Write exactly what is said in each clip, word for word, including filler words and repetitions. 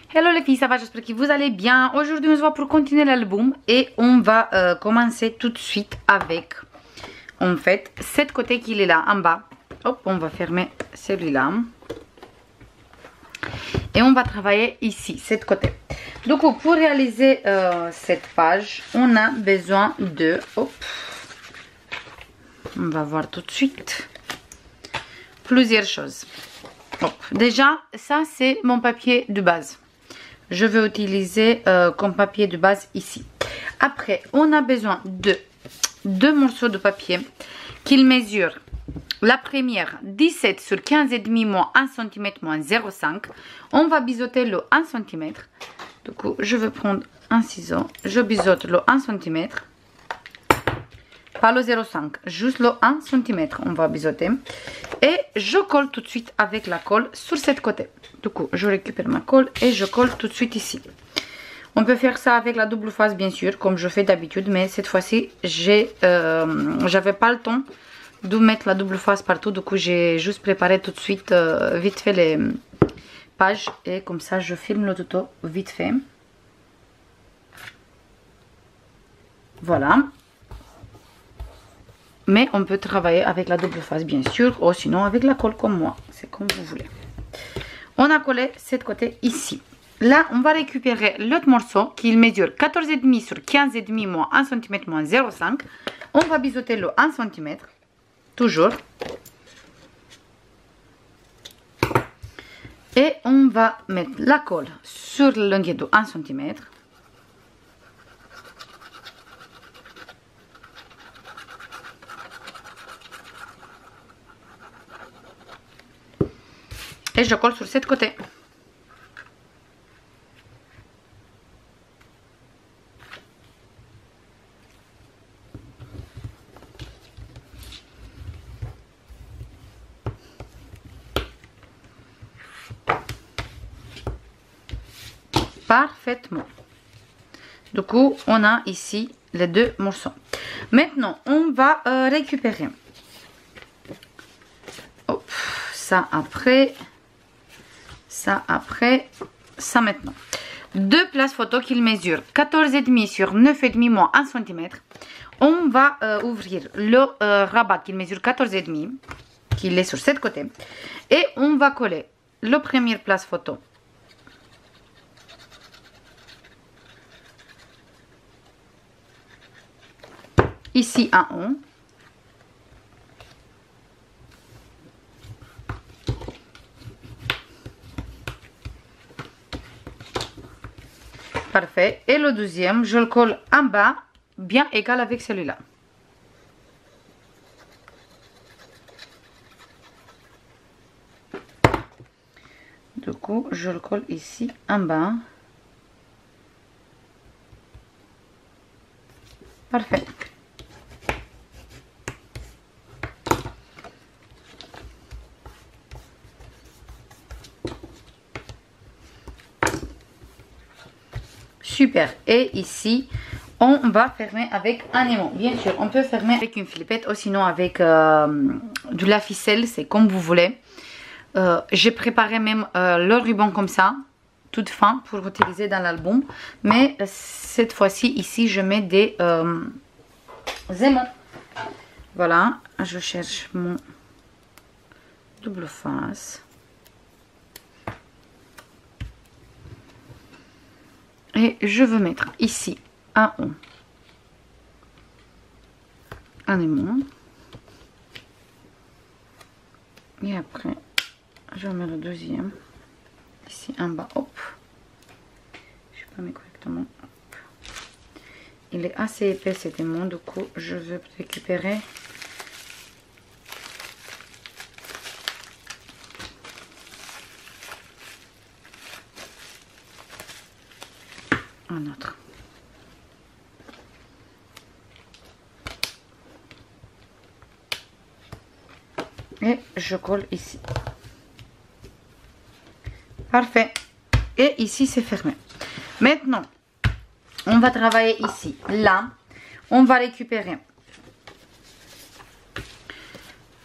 Hello les filles, ça va? J'espère que vous allez bien. Aujourd'hui on se voit pour continuer l'album et on va euh, commencer tout de suite avec en fait cette côté qu'il est là en bas. Hop, on va fermer celui-là et on va travailler ici, cette côté. Donc pour réaliser euh, cette page, on a besoin de, hop, on va voir tout de suite plusieurs choses. Hop. Déjà, ça c'est mon papier de base. Je vais utiliser euh, comme papier de base ici. Après, on a besoin de deux morceaux de papier qu'ils mesurent. La première, dix-sept sur quinze virgule cinq moins un centimètre moins zéro virgule cinq. On va biseauter le un centimètre. Du coup, je vais prendre un ciseau. Je biseaute le un centimètre. Pas le zéro virgule cinq, juste le un centimètre. On va biseauter. Et je colle tout de suite avec la colle sur cette côté. Du coup, je récupère ma colle et je colle tout de suite ici. On peut faire ça avec la double face, bien sûr, comme je fais d'habitude. Mais cette fois-ci, j'ai, euh, j'avais pas le temps de mettre la double face partout. Du coup, j'ai juste préparé tout de suite, euh, vite fait les pages. Et comme ça, je filme le tuto vite fait. Voilà. Mais on peut travailler avec la double face, bien sûr. Ou sinon avec la colle comme moi. C'est comme vous voulez. On a collé cette côté ici. Là, on va récupérer l'autre morceau qui mesure quatorze virgule cinq sur quinze virgule cinq moins un centimètre moins zéro virgule cinq. On va biseauter le un centimètre. Toujours. Et on va mettre la colle sur le longueur de un centimètre. Et je colle sur cette côté. Parfaitement. Du coup, on a ici les deux morceaux. Maintenant, on va euh, récupérer. Hop, ça après. Ça après. Ça maintenant. Deux places photo qu'ils mesurent quatorze virgule cinq sur neuf virgule cinq moins un centimètre. On va euh, ouvrir le euh, rabat qui mesure quatorze virgule cinq, qui est sur cette côté. Et on va coller le premier place photo. Ici en haut. Parfait. Et le deuxième, je le colle en bas, bien égal avec celui-là. Du coup, je le colle ici en bas. Parfait. Super. Et ici, on va fermer avec un aimant. Bien sûr, on peut fermer avec une flippette ou sinon avec euh, de la ficelle. C'est comme vous voulez. Euh, J'ai préparé même euh, le ruban comme ça, toute fin, pour utiliser dans l'album. Mais euh, cette fois-ci, ici, je mets des euh, aimants. Voilà. Je cherche mon double face. Et je veux mettre ici, en haut, un aimant. Et après, je mets le deuxième, ici en bas, hop. Je ne sais pas mais correctement. Hop. Il est assez épais cet aimant, du coup, je veux récupérer un autre. Et je colle ici. Parfait. Et ici c'est fermé. Maintenant, on va travailler ici. Là, on va récupérer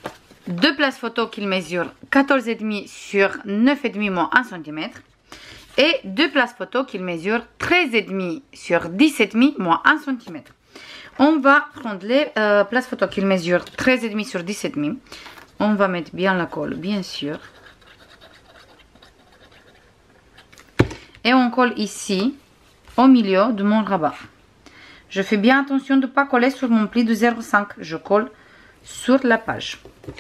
deux places photo qu'ils mesurent quatorze virgule cinq sur neuf virgule cinq moins un centimètre. et deux places photo qui mesurent treize virgule cinq sur dix-sept virgule cinq moins un centimètre. On va prendre les euh, places photo qui mesurent treize virgule cinq sur dix-sept virgule cinq. On va mettre bien la colle, bien sûr. Et on colle ici, au milieu de mon rabat. Je fais bien attention de ne pas coller sur mon pli de zéro virgule cinq. Je colle sur la page.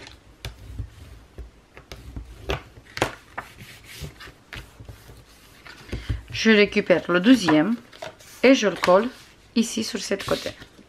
Je récupère le deuxième et je le colle ici sur cette côté.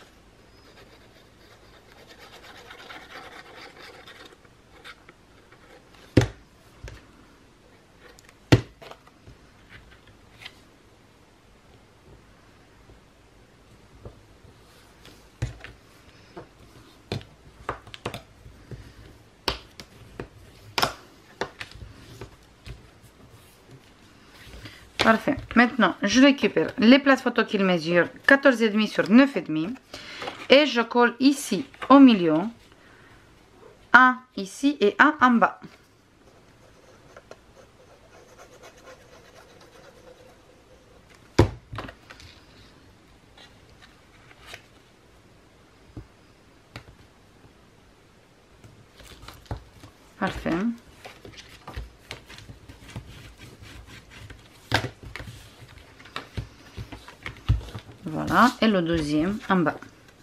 Parfait. Maintenant, je récupère les places photo qui mesurent quatorze virgule cinq sur neuf virgule cinq et je colle ici au milieu, un ici et un en bas. Parfait. Voilà, et le deuxième en bas.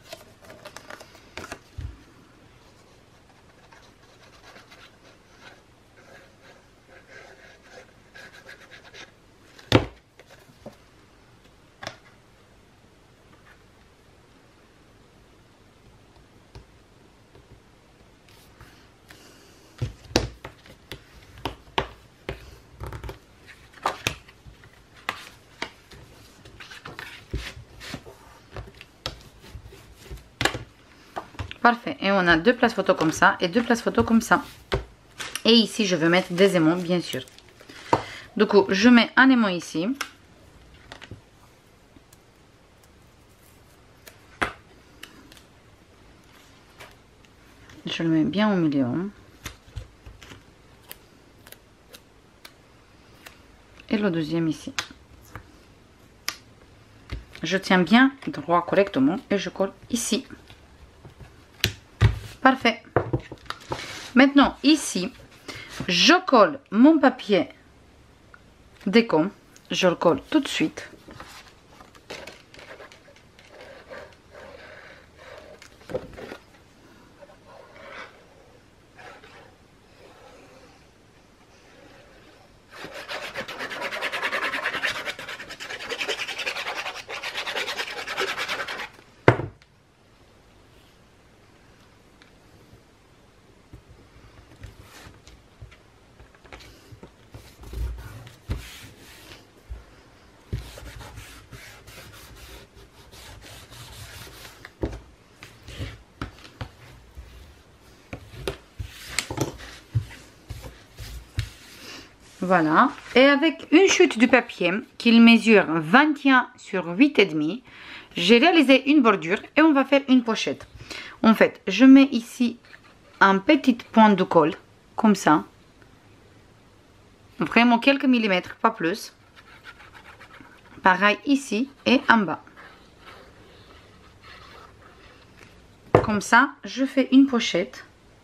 Parfait, et on a deux places photo comme ça et deux places photo comme ça. Et ici je vais mettre des aimants bien sûr. Du coup je mets un aimant ici. Je le mets bien au milieu. Et le deuxième ici. Je tiens bien droit correctement et je colle ici. Parfait. Maintenant ici, je colle mon papier déco. Je le colle tout de suite. Voilà, et avec une chute du papier qu'il mesure vingt et un sur huit virgule cinq, j'ai réalisé une bordure et on va faire une pochette. En fait, je mets ici un petit point de colle, comme ça, vraiment quelques millimètres, pas plus. Pareil ici et en bas. Comme ça, je fais une pochette.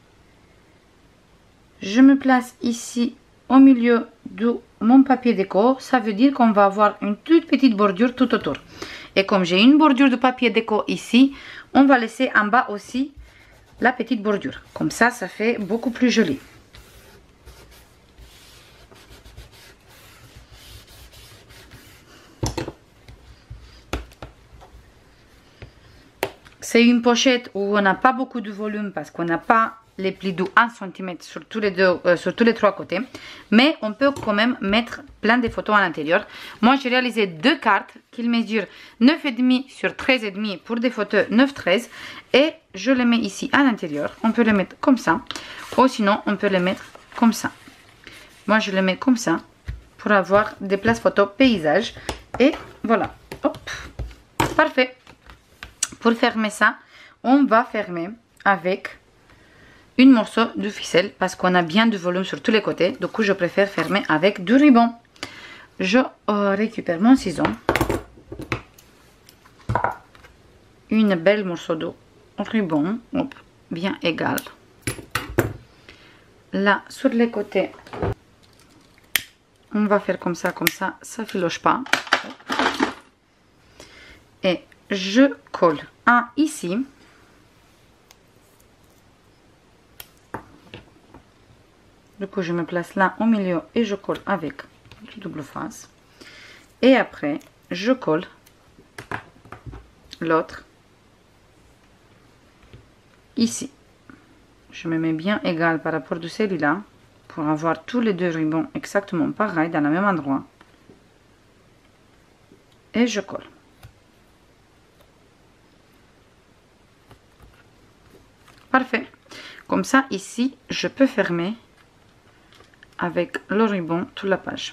Je me place ici au milieu de mon papier déco. Ça veut dire qu'on va avoir une toute petite bordure tout autour. Et comme j'ai une bordure de papier déco ici, on va laisser en bas aussi la petite bordure. Comme ça, ça fait beaucoup plus joli. C'est une pochette où on n'a pas beaucoup de volume parce qu'on n'a pas les plis de un centimètre sur tous les deux, euh, sur tous les trois côtés, mais on peut quand même mettre plein de photos à l'intérieur. Moi j'ai réalisé deux cartes qui mesurent neuf virgule cinq sur treize virgule cinq pour des photos neuf treize et je les mets ici à l'intérieur. On peut les mettre comme ça ou sinon on peut les mettre comme ça. Moi je les mets comme ça pour avoir des places photos paysage et voilà. Hop, parfait. Pour fermer ça, on va fermer avec une morceau de ficelle parce qu'on a bien du volume sur tous les côtés. Du coup, je préfère fermer avec du ruban. je euh, récupère mon ciseau, une belle morceau de ruban, hop, bien égal. Là, sur les côtés, on va faire comme ça, comme ça, ça ne filoche pas. Et je colle un ici. Du coup, je me place là au milieu et je colle avec le double face. Et après, je colle l'autre ici. Je me mets bien égal par rapport de celui-là pour avoir tous les deux rubans exactement pareil dans le même endroit. Et je colle. Parfait. Comme ça, ici, je peux fermer avec le ruban toute la page.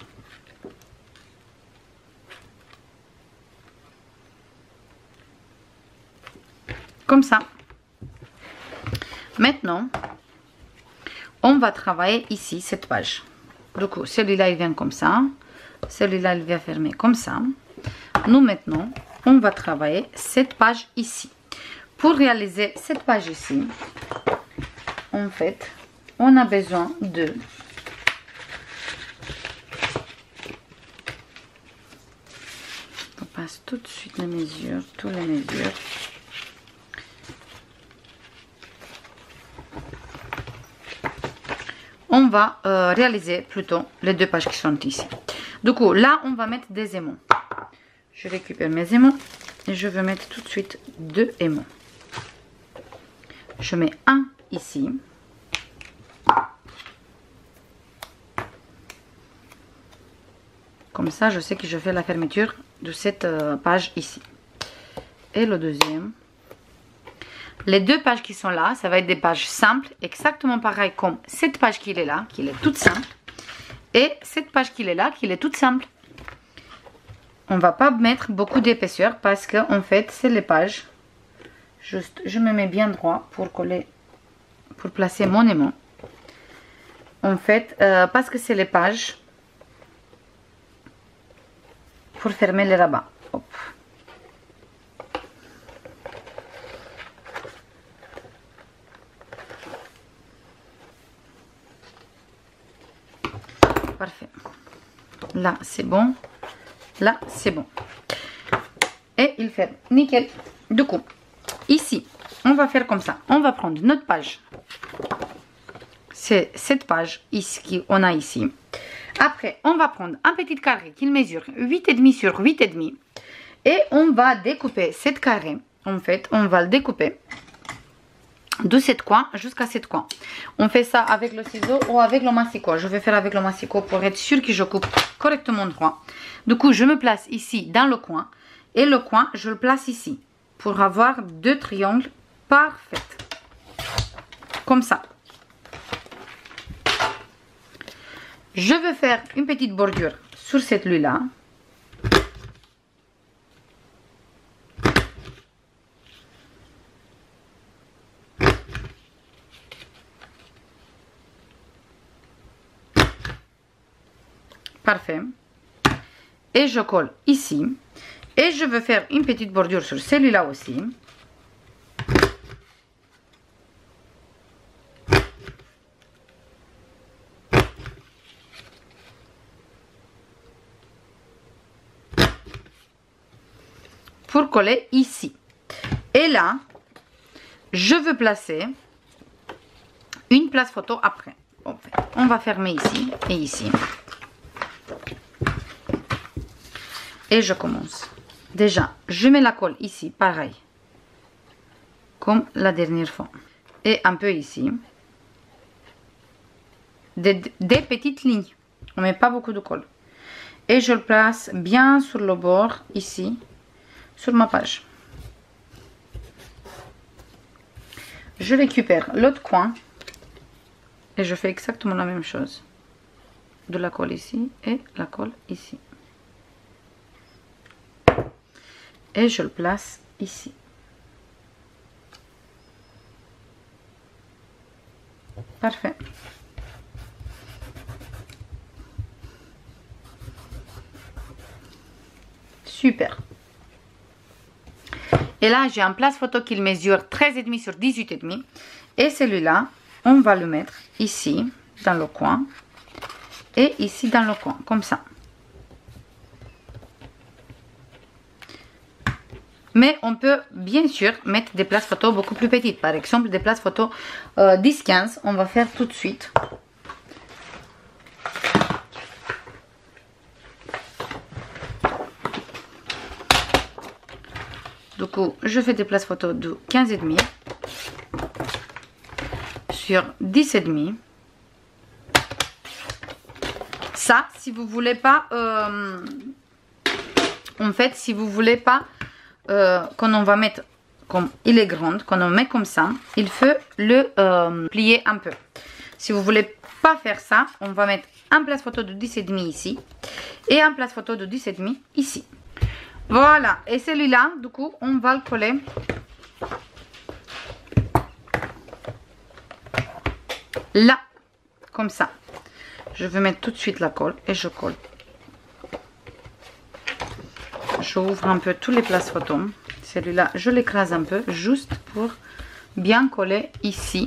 Comme ça. Maintenant, on va travailler ici cette page. Du coup, celui-là, il vient comme ça. Celui-là, il vient fermer comme ça. Nous, maintenant, on va travailler cette page ici. Pour réaliser cette page ici, en fait, on a besoin de on passe tout de suite les mesures, toutes les mesures. On va euh, réaliser plutôt les deux pages qui sont ici. Du coup, là, on va mettre des aimants. Je récupère mes aimants et je vais mettre tout de suite deux aimants. Je mets un ici. Comme ça, je sais que je fais la fermeture de cette euh, page ici. Et le deuxième. Les deux pages qui sont là, ça va être des pages simples, exactement pareil comme cette page qui est là, qui est toute simple. Et cette page qui est là, qui est toute simple. On va pas mettre beaucoup d'épaisseur parce que en fait, c'est les pages. Juste, je me mets bien droit pour coller, pour placer mon aimant. En fait, euh, parce que c'est les pages pour fermer les rabats. Hop. Parfait. Là, c'est bon. Là, c'est bon. Et il ferme. Nickel. Du coup, ici, on va faire comme ça. On va prendre notre page. C'est cette page ici qu'on a ici. Après, on va prendre un petit carré qui mesure huit virgule cinq sur huit virgule cinq. Et on va découper cette carré. En fait, on va le découper de cette coin jusqu'à cette coin. On fait ça avec le ciseau ou avec le massicot. Je vais faire avec le massicot pour être sûr que je coupe correctement droit. Du coup, je me place ici dans le coin. Et le coin, je le place ici. Pour avoir deux triangles parfaits. Comme ça. Je vais faire une petite bordure sur cette luie-là. Parfait. Et je colle ici. Et je veux faire une petite bordure sur celui-là aussi. Pour coller ici. Et là, je veux placer une place photo après. On va fermer ici et ici. Et je commence. Déjà, je mets la colle ici, pareil. Comme la dernière fois. Et un peu ici. Des, des petites lignes. On ne met pas beaucoup de colle. Et je le place bien sur le bord, ici, sur ma page. Je récupère l'autre coin. Et je fais exactement la même chose. De la colle ici et la colle ici. Et je le place ici. Parfait. Super. Et là, j'ai un place photo qui mesure treize virgule cinq sur dix-huit virgule cinq. Et celui-là, on va le mettre ici, dans le coin. Et ici, dans le coin, comme ça. Mais on peut bien sûr mettre des places photo beaucoup plus petites. Par exemple, des places photo euh, dix quinze. On va faire tout de suite. Du coup, je fais des places photo de quinze virgule cinq sur dix virgule cinq. Ça, si vous voulez pas, euh, en fait, si vous voulez pas, euh, quand on va mettre, comme il est grand, quand on met comme ça, il faut le euh, plier un peu. Si vous voulez pas faire ça, on va mettre un place photo de dix virgule cinq ici et un place photo de dix virgule cinq ici. Voilà, et celui-là, du coup, on va le coller là, comme ça. Je vais mettre tout de suite la colle et je colle. J'ouvre un peu tous les places photos. Celui-là, je l'écrase un peu, juste pour bien coller ici.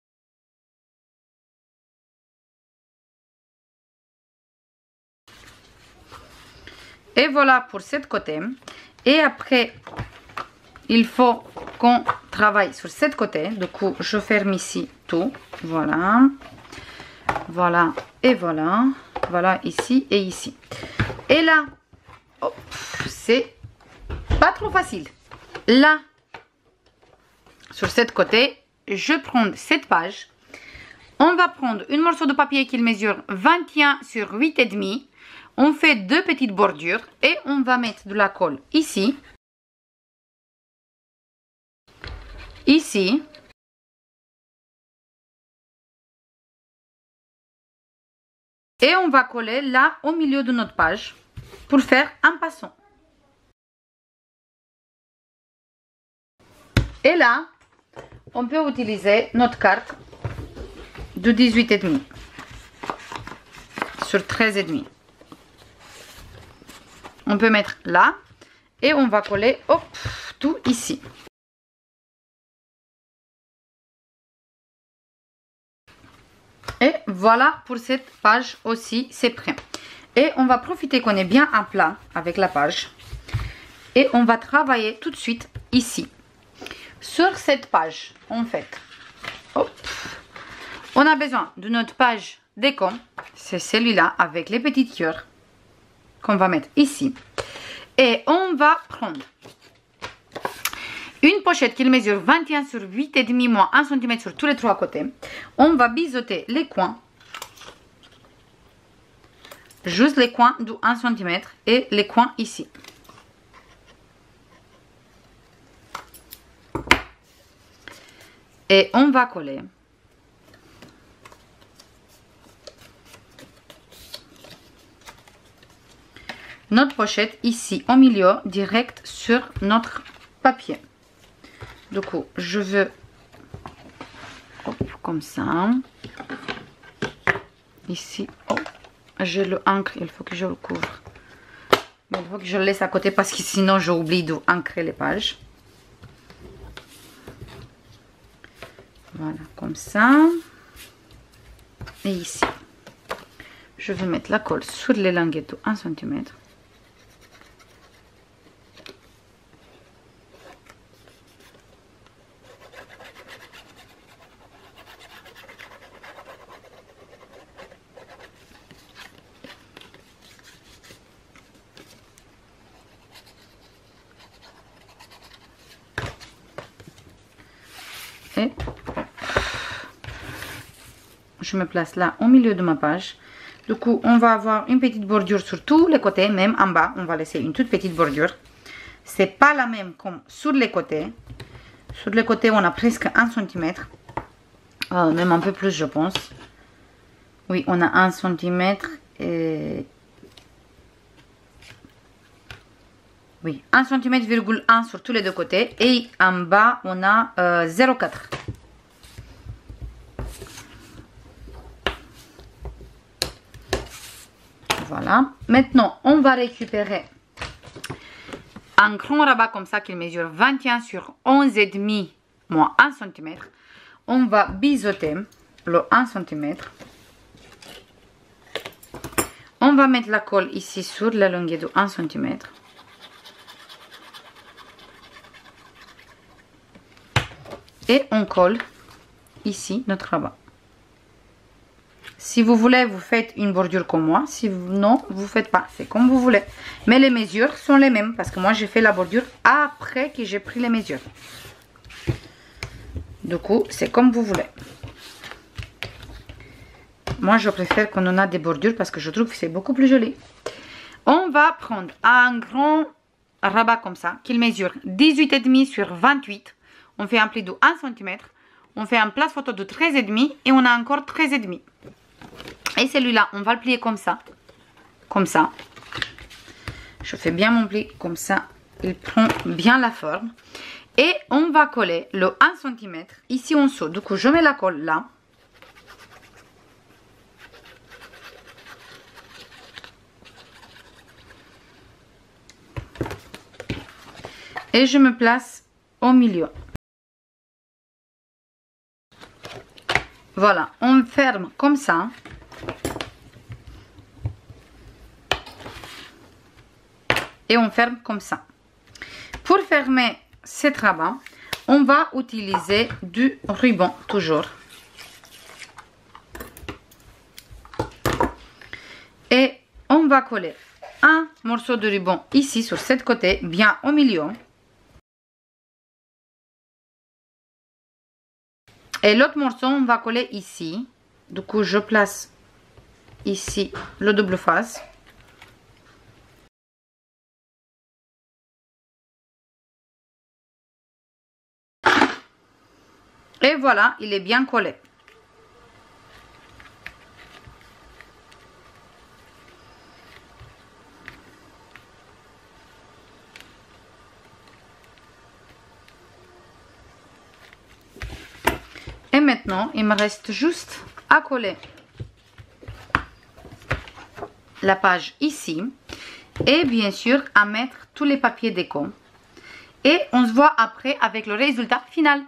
Et voilà pour ce côté. Et après, il faut qu'on travaille sur ce côté. Du coup, je ferme ici tout. Voilà. Voilà et voilà. Voilà ici et ici. Et là, c'est pas trop facile. Là, sur ce côté, je prends cette page. On va prendre un morceau de papier qui mesure vingt et un sur huit virgule cinq. On fait deux petites bordures et on va mettre de la colle ici, ici, et on va coller là au milieu de notre page pour faire un passant. Et là, on peut utiliser notre carte de dix-huit virgule cinq sur treize virgule cinq. On peut mettre là et on va coller hop, tout ici. Et voilà pour cette page aussi, c'est prêt. Et on va profiter qu'on est bien à plat avec la page. Et on va travailler tout de suite ici. Sur cette page, en fait, hop, on a besoin de notre page déco. C'est celui-là avec les petites cœurs qu'on va mettre ici. Et on va prendre une pochette qui mesure vingt et un sur huit virgule cinq moins un centimètre sur tous les trois côtés. On va biseauter les coins. Juste les coins de un centimètre et les coins ici. Et on va coller. Notre pochette ici au milieu, direct sur notre papier. Du coup, je veux hop, comme ça. Ici, oh, j'ai le encre, il faut que je le couvre. Mais il faut que je le laisse à côté parce que sinon j'oublie d'ancrer les pages. Voilà, comme ça. Et ici, je vais mettre la colle sur les languettes de un centimètre. Et je me place là au milieu de ma page. Du coup, on va avoir une petite bordure sur tous les côtés, même en bas, on va laisser une toute petite bordure. C'est pas la même comme sur les côtés. Sur les côtés, on a presque un centimètre, euh, même un peu plus, je pense. Oui, on a un centimètre et oui, un centimètre virgule un sur tous les deux côtés. Et en bas, on a euh, zéro virgule quatre. Voilà. Maintenant, on va récupérer un grand rabat comme ça qui mesure vingt et un sur onze virgule cinq moins un centimètre. On va biseauter le un centimètre. On va mettre la colle ici sur la longueur de un centimètre. Et on colle ici notre rabat. Si vous voulez, vous faites une bordure comme moi. Si vous, non, vous ne faites pas. C'est comme vous voulez. Mais les mesures sont les mêmes. Parce que moi, j'ai fait la bordure après que j'ai pris les mesures. Du coup, c'est comme vous voulez. Moi, je préfère qu'on en a des bordures parce que je trouve que c'est beaucoup plus joli. On va prendre un grand rabat comme ça, qui mesure dix-huit virgule cinq sur vingt-huit. On fait un pli de un centimètre. On fait un place photo de treize virgule cinq et on a encore treize virgule cinq. Et celui-là, on va le plier comme ça. Comme ça. Je fais bien mon pli comme ça. Il prend bien la forme. Et on va coller le un centimètre ici en dessous. Du coup, je mets la colle là. Et je me place au milieu. Voilà, on ferme comme ça. Et on ferme comme ça. Pour fermer cette rabat, on va utiliser du ruban toujours. Et on va coller un morceau de ruban ici sur ce côté, bien au milieu. Et l'autre morceau, on va coller ici. Du coup, je place ici le double face. Et voilà, il est bien collé. Et maintenant, il me reste juste à coller la page ici. Et bien sûr, à mettre tous les papiers déco. Et on se voit après avec le résultat final.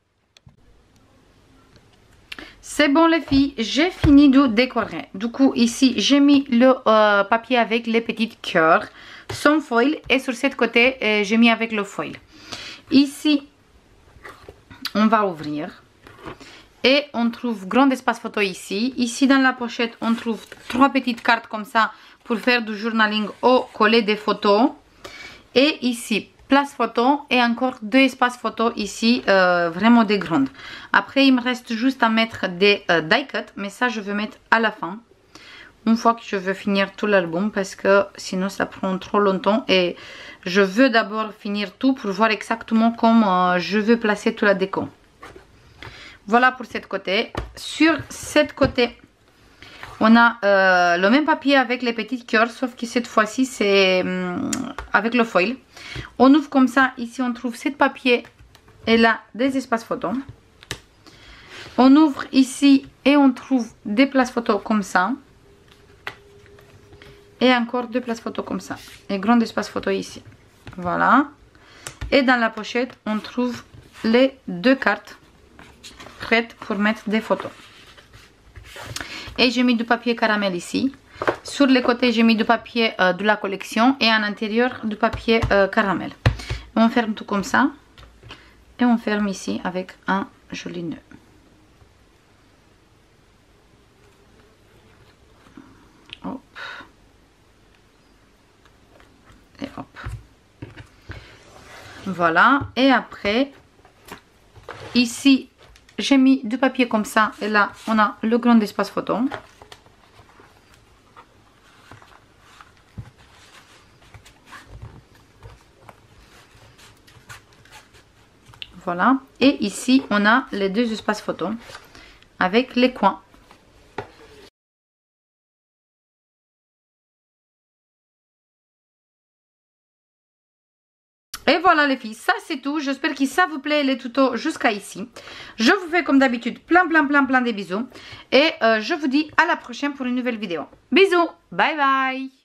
C'est bon les filles, j'ai fini de décorer. Du coup, ici, j'ai mis le euh, papier avec les petites cœurs sans foil. Et sur ce côté, euh, j'ai mis avec le foil. Ici, on va ouvrir. Et on trouve grand espace photo ici. Ici, dans la pochette, on trouve trois petites cartes comme ça pour faire du journaling ou coller des photos. Et ici, place photo et encore deux espaces photo ici, euh, vraiment des grandes. Après, il me reste juste à mettre des euh, die cut, mais ça, je veux mettre à la fin. Une fois que je veux finir tout l'album parce que sinon, ça prend trop longtemps. Et je veux d'abord finir tout pour voir exactement comment euh, je veux placer toute la déco. Voilà pour cette côté. Sur cette côté, on a euh, le même papier avec les petites cœurs, sauf que cette fois-ci, c'est hum, avec le foil. On ouvre comme ça. Ici, on trouve ce papier et là, des espaces photos. On ouvre ici et on trouve des places photos comme ça. Et encore deux places photos comme ça. Et grand espace photo ici. Voilà. Et dans la pochette, on trouve les deux cartes prêtes pour mettre des photos. Et j'ai mis du papier caramel ici. Sur les côtés, j'ai mis du papier euh, de la collection. Et à l'intérieur, du papier euh, caramel. On ferme tout comme ça. Et on ferme ici avec un joli nœud. Hop. Et hop. Voilà. Et après, ici, j'ai mis du papier comme ça. Et là, on a le grand espace photo. Voilà. Et ici, on a les deux espaces photo avec les coins. Et voilà les filles, ça c'est tout. J'espère que ça vous plaît les tutos jusqu'à ici. Je vous fais comme d'habitude plein plein plein plein de bisous. Et euh, je vous dis à la prochaine pour une nouvelle vidéo. Bisous, bye bye.